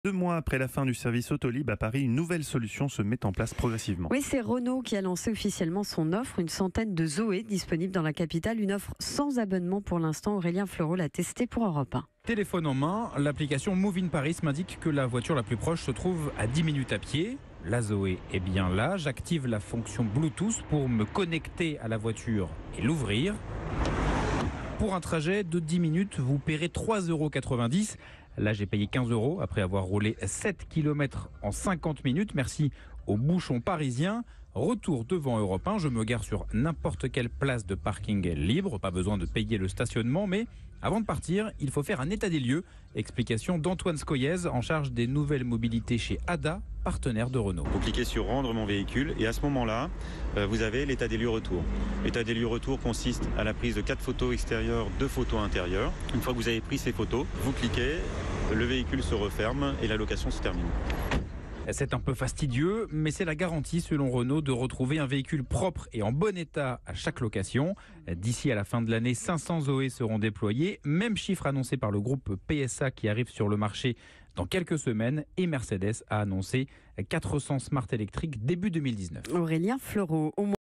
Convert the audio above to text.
2 mois après la fin du service Autolib à Paris, une nouvelle solution se met en place progressivement. Oui, c'est Renault qui a lancé officiellement son offre. Une centaine de Zoé disponibles dans la capitale. Une offre sans abonnement pour l'instant. Aurélien Fleureau l'a testé pour Europe 1. Téléphone en main, l'application Move in Paris m'indique que la voiture la plus proche se trouve à 10 minutes à pied. La Zoé est bien là. J'active la fonction Bluetooth pour me connecter à la voiture et l'ouvrir. Pour un trajet de 10 minutes, vous paierez 3,90 €. Là, j'ai payé 15 € après avoir roulé 7 km en 50 minutes. Merci aux bouchons parisiens. Retour devant Europe 1, je me gare sur n'importe quelle place de parking libre. Pas besoin de payer le stationnement, mais avant de partir, il faut faire un état des lieux. Explication d'Antoine Scoyez, en charge des nouvelles mobilités chez ADA, partenaire de Renault. Vous cliquez sur rendre mon véhicule et à ce moment-là, vous avez l'état des lieux retour. L'état des lieux retour consiste à la prise de 4 photos extérieures, 2 photos intérieures. Une fois que vous avez pris ces photos, vous cliquez, le véhicule se referme et la location se termine. C'est un peu fastidieux, mais c'est la garantie selon Renault de retrouver un véhicule propre et en bon état à chaque location. D'ici à la fin de l'année, 500 Zoé seront déployés. Même chiffre annoncé par le groupe PSA qui arrive sur le marché dans quelques semaines. Et Mercedes a annoncé 400 Smart électriques début 2019. Aurélien Fleureau.